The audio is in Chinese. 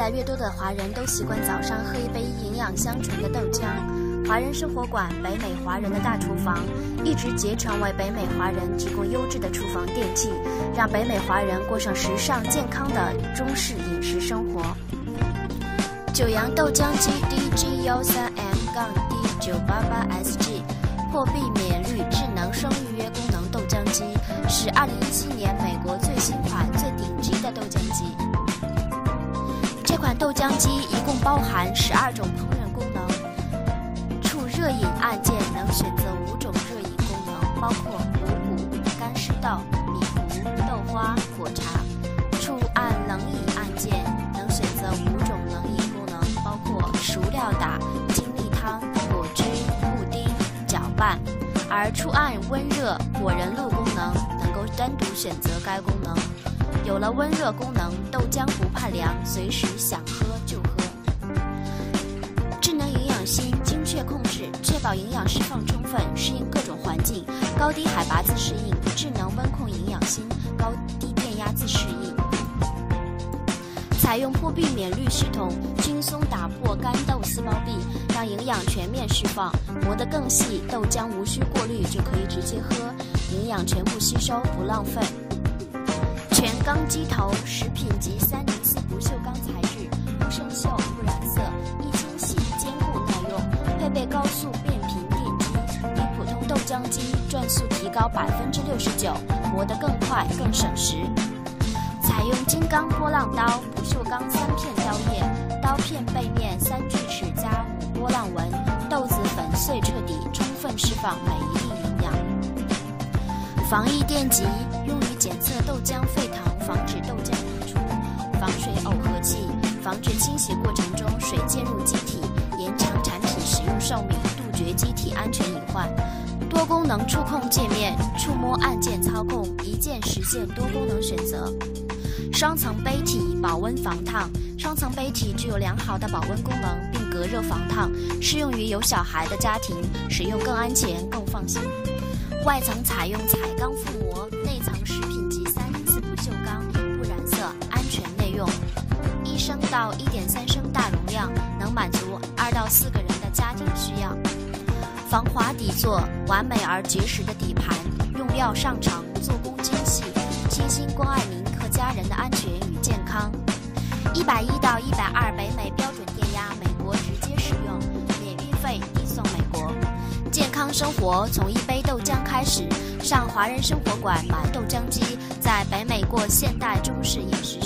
来越多的华人都习惯早上喝一杯营养香醇的豆浆。华人生活馆北美华人的大厨房一直竭诚为北美华人提供优质的厨房电器，让北美华人过上时尚健康的中式饮食生活。九阳豆浆机 DG13M-D988SG 破壁免滤智能双预约功能豆浆机，是2017年美国最新款最顶级的豆浆机。这款豆浆机一共包含12种烹饪功能，触热饮按键能选择5种热饮功能，包括五谷、干湿豆、米糊、豆花、果茶；触按冷饮按键能选择5种冷饮功能，包括熟料打、精力汤、果汁、布丁、搅拌；而触按温热果仁露功能能够单独选择该功能。有了温热功能，豆浆不怕凉，随时想喝就喝。智能营养芯精确控制，确保营养释放充分，适应各种环境，高低海拔自适应，智能温控营养芯，高低电压自适应。采用破壁免滤系统，轻松打破干豆丝包壁，让营养全面释放，磨得更细，豆浆无需过滤就可以直接喝，营养全部吸收，不浪费。全钢机头，食品级304不锈钢材质，不生锈不染色，易清洗，坚固耐用，配备高速变频电机，比普通豆浆机转速提高69%，磨得更快更省时。采用金刚波浪刀，不锈钢3片刀叶，刀片背面3锯齿加5波浪纹，豆子粉碎彻底，充分释放每一粒营养。防疫电极，用于检测豆浆沸腾，防止豆浆溢出；防水耦合器，防止清洗过程中水溅入机体，延长产品使用寿命，杜绝机体安全隐患。多功能触控界面，触摸按键操控，一键实现多功能选择。双层杯体，保温防烫。双层杯体具有良好的保温功能，并隔热防烫，适用于有小孩的家庭，使用更安全更放心。外层采用彩钢覆膜，内层食品级304不锈钢，不染色，安全内用。1升到1.3升大容量，能满足2到4个人的家庭需要。防滑底座，完美而结实的底盘，用料上乘，做工精细，贴心关爱您和家人的安全与健康。110到120北美标准电压，美国直接使用，免运费，递送美国。健康生活从一杯豆浆开始，上华人生活馆买豆浆机，在北美过现代中式饮食